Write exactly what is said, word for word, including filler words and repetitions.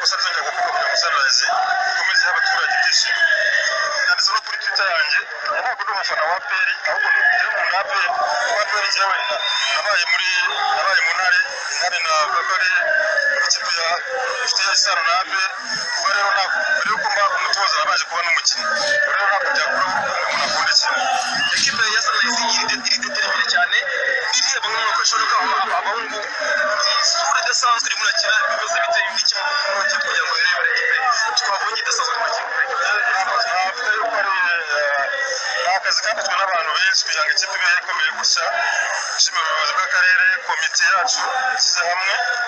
ikosa rizongera gukorwa kugira ngo Sunrise ikomeze y'abaturage ibyishimo. Nanditse no kuri Twitter yanjye ntabwo ndi umufana wa A P R ahubwo ndi umuntu wa A P R kuko A P R njyewe nabaye muri nabaye mu ntare intare navuga ko ari ikipe ya ifite isano na A P R kuba rero ntabwo mbere yuko mba umutoza nabaje kuba n'umukinnyi rero ntabwo byakuraho umuntu akunda ikintu. Ekipe ya Sunrise iri determine cyane irihe bamwe mu bashoboka abahungu isura idasanzwe iri murakina bivuze bite y'iki mu gihe kugira ngo rero ekipe twabonye idasanzwe mu kipe navuga yuko ari akazi kakozwe n'abantu benshi kugira ngo ikipe ibe ikomeye gutya. Nshimira ubuyobozi bw'akarere komite yacu ishyize hamwe